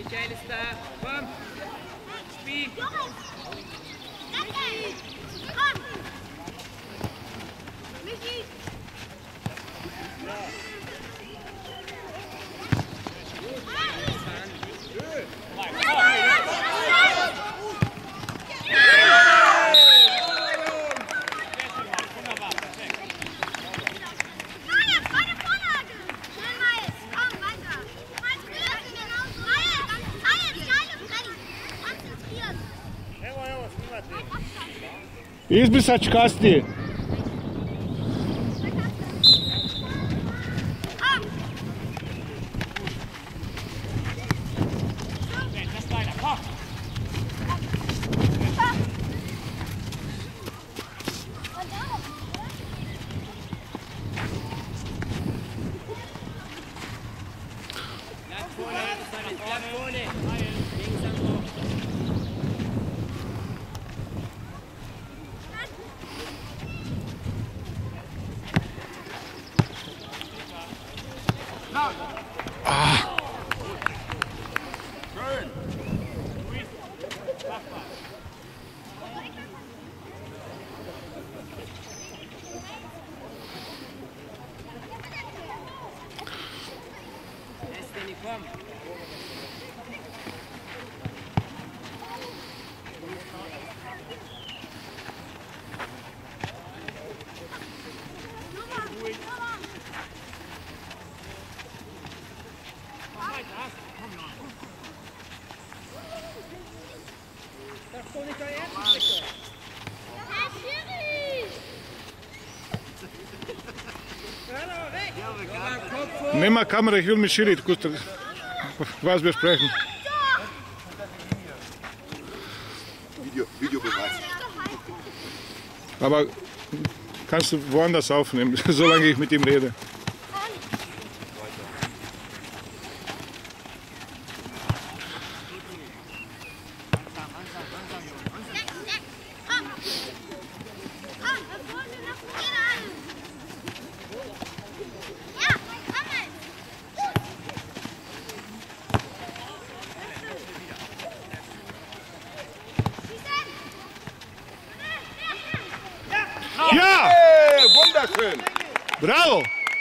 Michael ist da. Komm. Spiel. Komm. Michi. Izbrisać kasnije. Nimm mal Kamera, ich will mit Schiri kurz was besprechen. Videobeweis. Aber kannst du woanders aufnehmen, solange ich mit ihm rede. Ja! Hey, wunderschön! Bravo!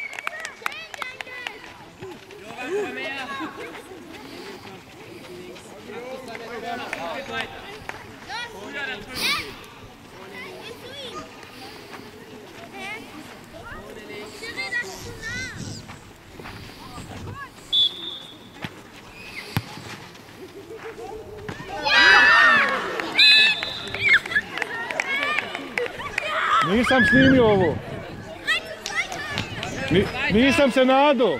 Nisam snimio ovo. Nisam se nadao.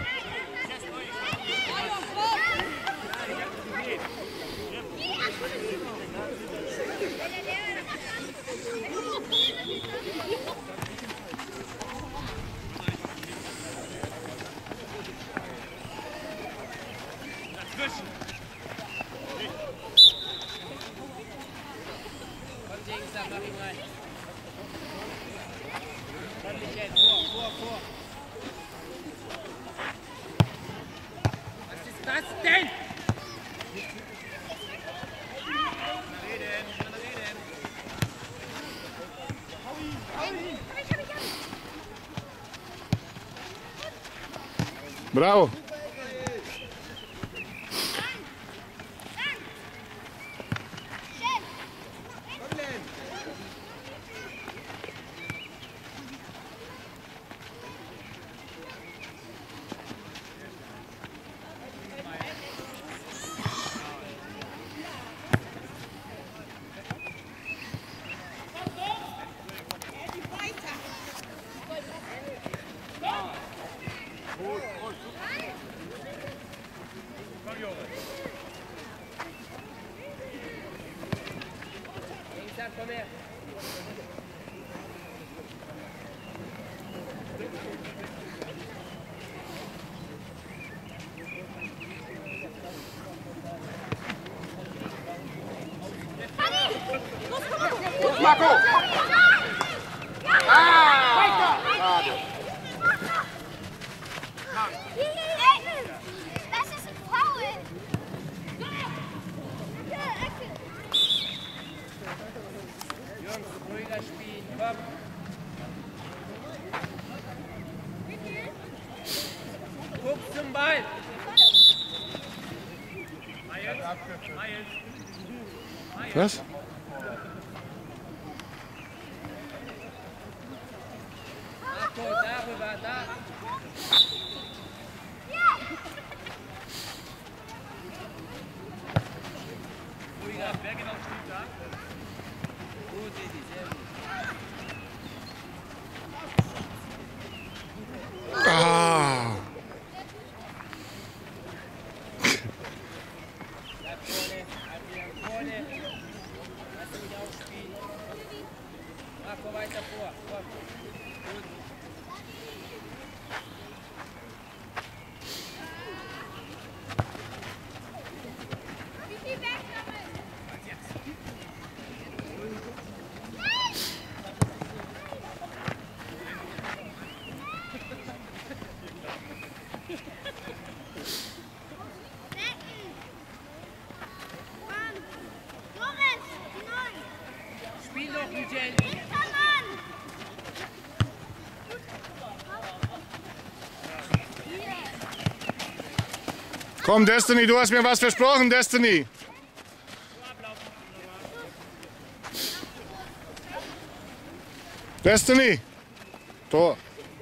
Was denn? Bravo! Komm her. Marco! Ah! Schade. Das ist ein Foul. Was? Marco, darüber, da. Ruhiger. Wer genau spielt da? Gut, Edi, sehr gut. Ah. Bleib vorne. Lass ihn nicht aufspielen. Marco, weiter vor. Komm. Gut. Spiel noch, Michel. Komm, Destiny, du hast mir was versprochen, Destiny. Destiny. Tor.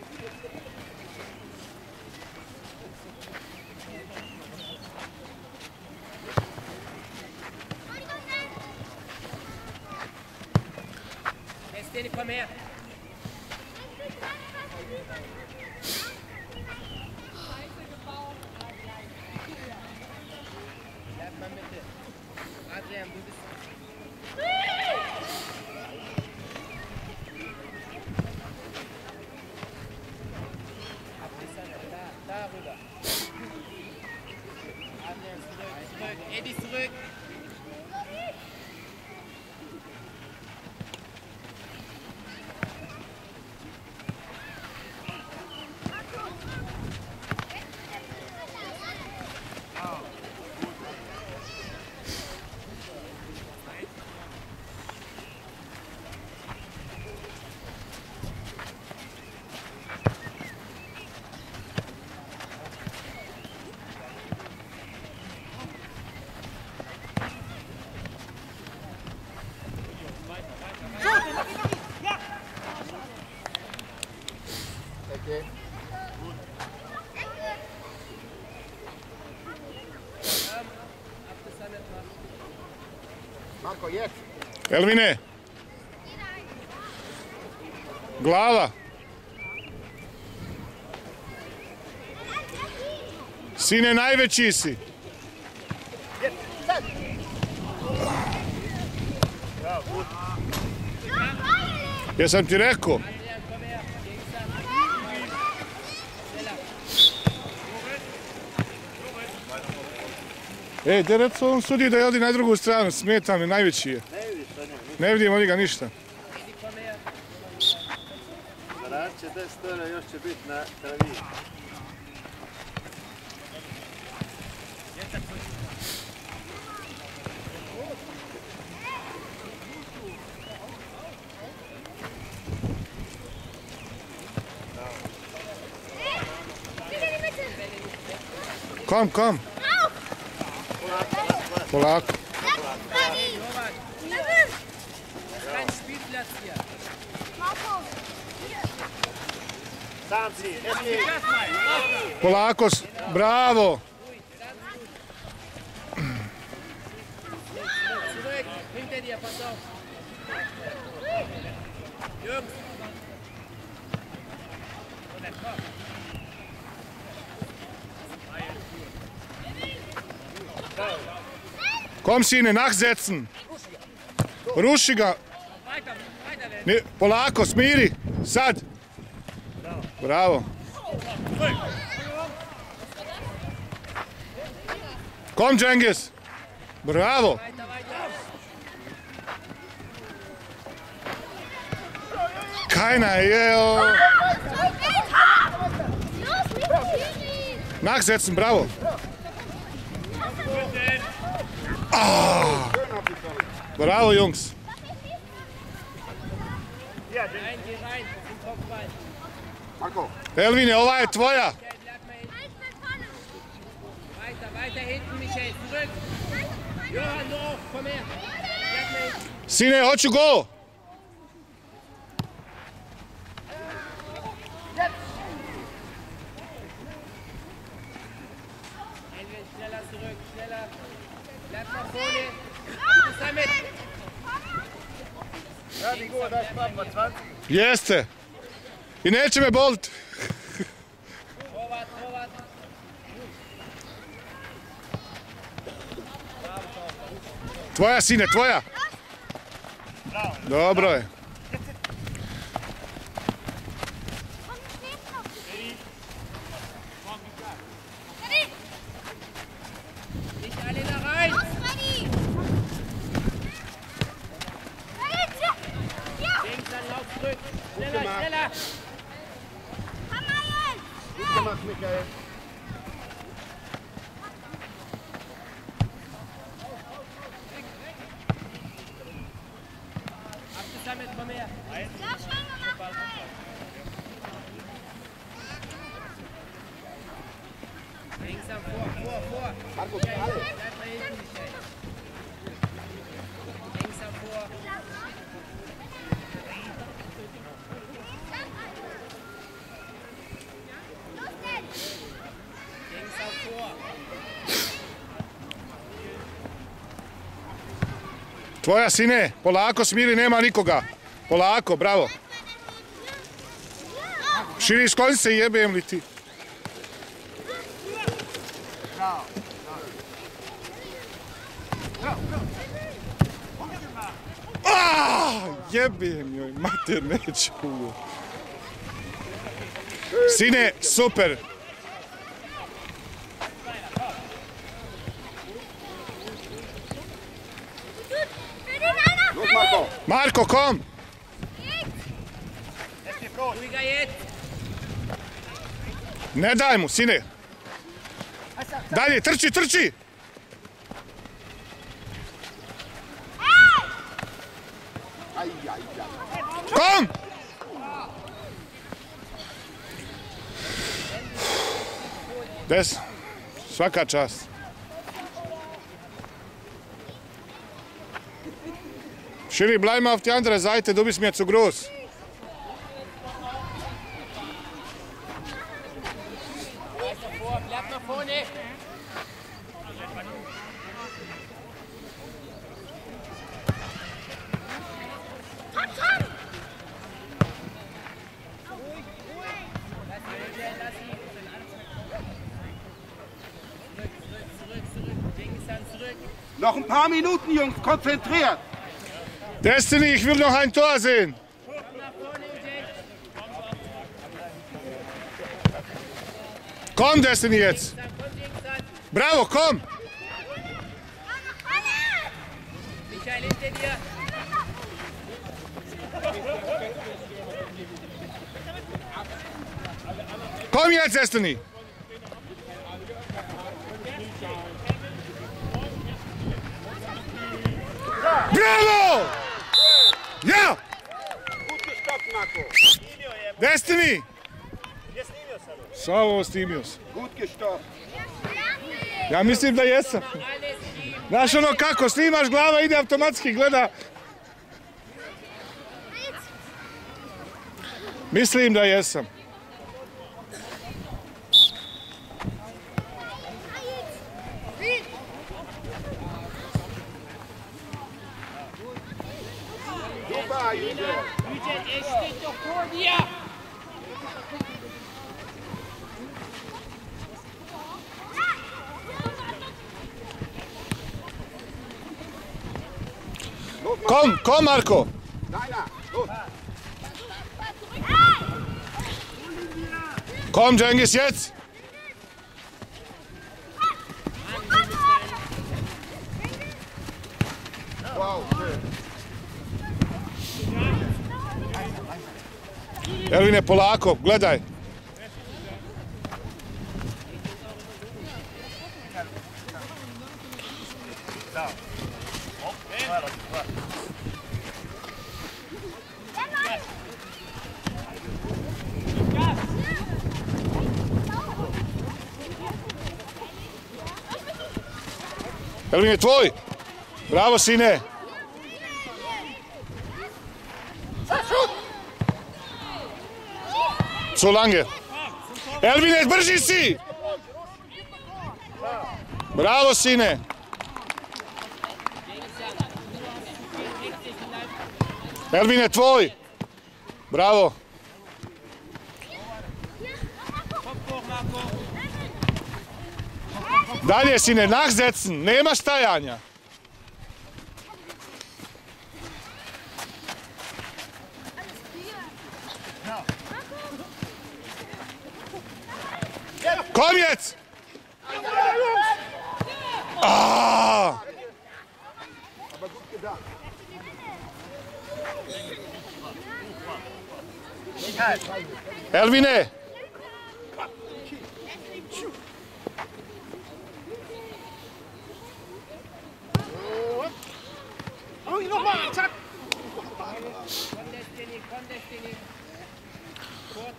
Destiny, komm her. Bleib mal Mitte. Adrian, du bist... Darüber. Adrian, zurück. Eddie, zurück. Okay. Marko, jetzt. Elvine. Glava. Sine, najveći si. Jesam ti rekao? Adrian, komm her. Ej, gdje recimo on sudi da je odi na drugu stranu, smeta mi, najveći je. Ne vidim od njega ništa. Eddie, komm her. Rad će 10 ora, još će biti na travi. Kom, kom. Polako. Kein Spielplatz hier. Sam si, Edi. Polako, bravo. Zurück. Hinter dir, pass auf. Jungs. Und dann komm. Komm, Sine, nachsetzen. Ruši ga. Weiter, Ne, polako, smiri. Sad. Bravo. Kom, Cengiz. Bravo. weiter, weiter. Keiner, yeah. Nachsetzen, bravo. Ah. Bravo, Jungs. Rein, geh rein. Zum Kopfball. Marko. Elvine, ova je tvoja. Bleib mal hinten. Weiter, weiter hinten, Michael. Zurück. Sine, hoću go! Schneller zurück, schneller. Bleib nach vorne. Gutes damit. Radi go, daš papa 20. Jeste. I neće me bolit. Torwart, Torwart. Tvoja, Sine, tvoja. Dobro je. Nicht alle da rein. Links, dann lauf zurück. Schneller, schneller. Gut gemacht, Michael. Abgesammelt, komm her. Links am vor. Markus, Michael, alle. bleib mal hinten, Michael. Links am vor. Links am vor. Tvoja, Sine. Polako, smiri, nema nikoga. Polako, bravo. Širi, skloni se, jebem li ti. Jebem joj, mater, neću. Sine, super. Los, Marco. Marko, kom. Ruhiger jetzt. Ne daj mu, Sine. Dalje, trči, trči. Ai, ai, ai. Kom. Des. Svaka čast. Schiri, bleib mal auf die andere Seite, du bist mir zu groß. Bleib nach vorne. Noch ein paar Minuten, Jungs, konzentriert. Destiny, ich will noch ein Tor sehen. Komm, Destiny, jetzt. Bravo, komm. Michael, hinter dir. Komm jetzt, Destiny. Bravo! Ja! Gut gestoppt, Marco. Destiny! Samo snimio sam. Gut gestoppt. Ja mislim da jesam. Znaš ono kako, snimaš, glava ide automatski, gleda. Mislim da jesam. Super, Junge. Michael, er steht doch vor dir. Los, Marco. Komm, komm, Marko. Deiner. Los. Komm, Cengiz, jetzt. Wow, schön. Elvine, polako, gledaj. Elvine, tvoj. Bravo, sine. Zu lange. Elvine, brži si! Bravo, sine. Elvine, tvoj. Bravo. Dalje, sine, nachsetzen. Nema stajanja. Komm jetzt! Ah! Aber gut gedacht. Elvine! Oh, nochmal, zack! Komm, Destiny. Kurz.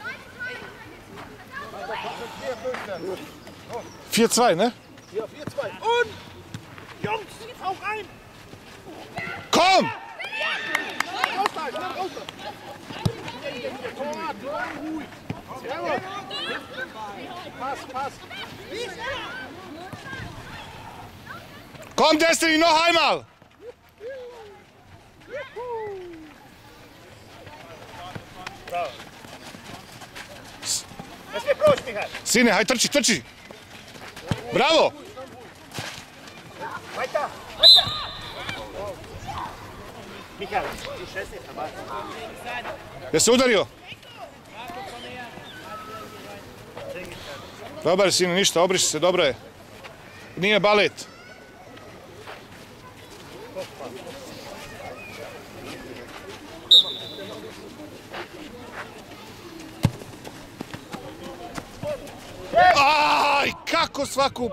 4-2, ne? Ja, 4-2. Und! Jungs, auch rein! Komm! Raus da, schnell raus da! Torwart, ruhig! Sehr gut! Pass! Komm, Destiny, noch einmal! Das wird bloß, Michael! Sine, haj, trči! Bravo! Weiter! Michael, du scheiße, aber... Jesi udario? Dobar, sine, ništa, obriši se, dobro je. Nije balet. Aj, kako svaku...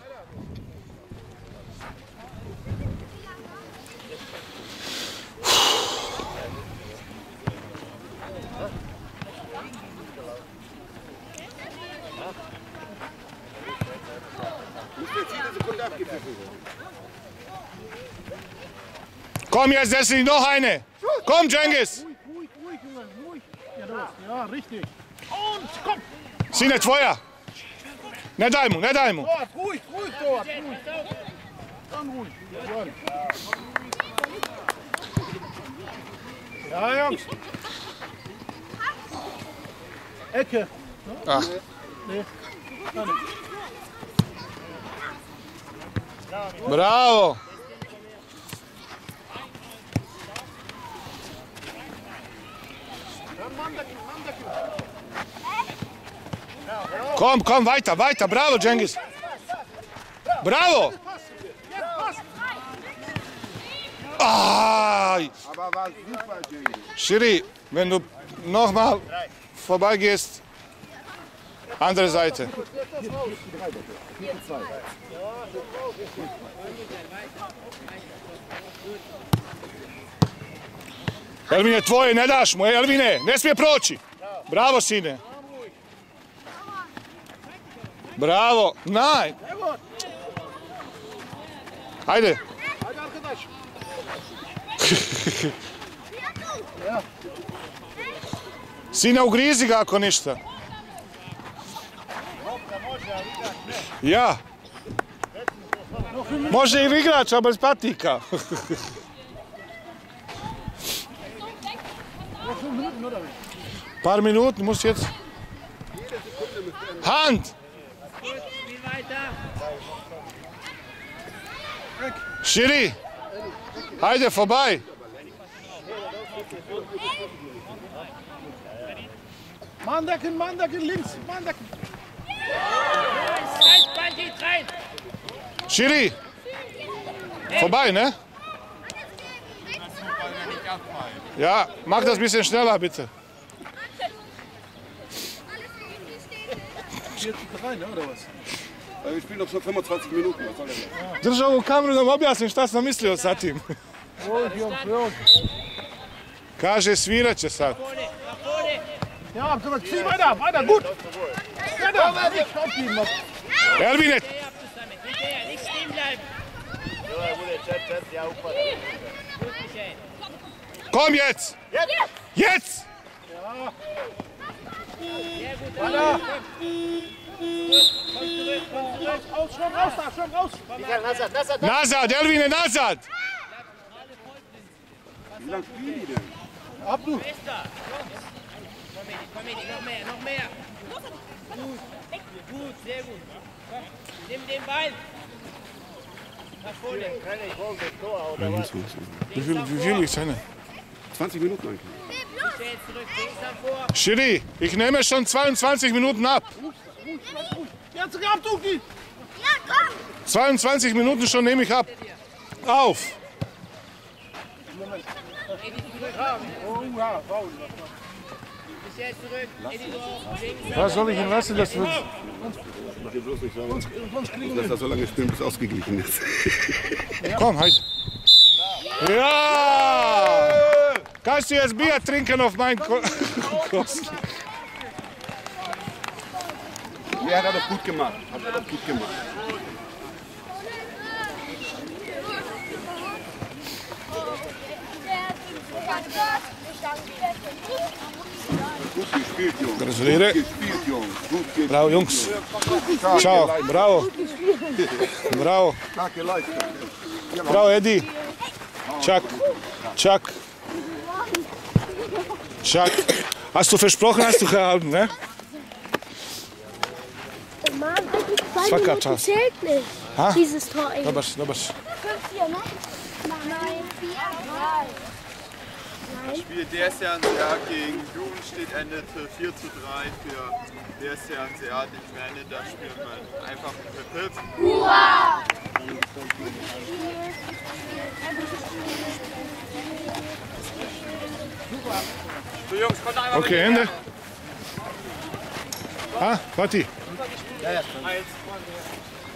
Komm jetzt, Destiny, noch eine! Komm, Cengiz! Ruhig, Junge, ruhig! Ja, richtig! Und komm! Sine, tvoja! Ne daj mu! Dort, ruhig, dort! Ruhig! Dann ruhig! Ja, Jungs! Ecke! Ach. Nee. Bravo! Komm, weiter, bravo, Cengiz! Bravo! Aj! Aber war super, Cengiz. Schiri, wenn du nochmal vorbeigehst, andere Seite. Elvine, tvoje, ne daš mu, Elvine, ne smije proći. Bravo, sine. Bravo, naj. Hajde. Hadi arkadaş! Sine, ugrizi ga ako ništa. Ja. Može i igrač, a bez patika. Paar Minuten, muss jetzt. Hand! Spiel weiter. Schiri! Hajde, vorbei! Mann decken, links! Mann decken! Rein, geht rein. Schiri! Vorbei, ne? Ja, mach das ein bisschen schneller, bitte. Rein, oder was? Wir spielen noch so 25 Minuten. Was soll denn das? Drži ovu kameru da vam objasnim šta sam mislio sa tim. Kaže, svirat će sad. Ja, zieh weiter, gut! Weiter, nicht aufgeben! Elvine, Hinterher, nicht stehen bleiben. Gut, Michael. Komm jetzt! Jetzt! Sehr gut, Daniel. Komm zurück. Raus, schwimm raus da, schwimm raus. Nazad, Elvin, Nazad! Wie lange spielen die denn? Ab du. Bester. Komm, Edi, noch mehr. Gut, sehr gut. Komm, nimm den Ball. Nach vorne. Wie viel ist eine? 20 Minuten eigentlich. Michael zurück, links nach vor. Schiri, ich nehme schon 22 Minuten ab. Jetzt ab, Duki. 22 Minuten schon nehme ich ab. Auf! Edi zurück. Oh ja, faul. Michael zurück. Edi drauf. Links. Was soll ich ihn lassen? Das wird Mach dir bloß nicht sagen. Lass das so lange spielen, bis ausgeglichen ist. Komm, halt. Ja! Kannst du jetzt Bier trinken auf meinen Kosten? Ja, hat er doch gut gemacht. Gut gespielt, Jungs. Gratuliere. Gut gespielt, Jungs. Gut gespielt. Bravo, Jungs. Ciao. Bravo. Bravo. Starke Leistung. Bravo, Eddie. Chuck. Chuck. Chuck. Hast du versprochen, hast du gehalten, ne? Mann, eigentlich Verkackt das hast. zählt nicht. Ha? Dieses Tor eben. Dobra. 5-4, ne? Nein, 4-3. Spiel DSC Hanseat gegen Jugendstedt endete 4:3 für DSC Hanseat. Ich meine, das Spiel man einfach verpippt. So Jungs, kommt einfach Okay, Ende. Ah, Vati. Eins.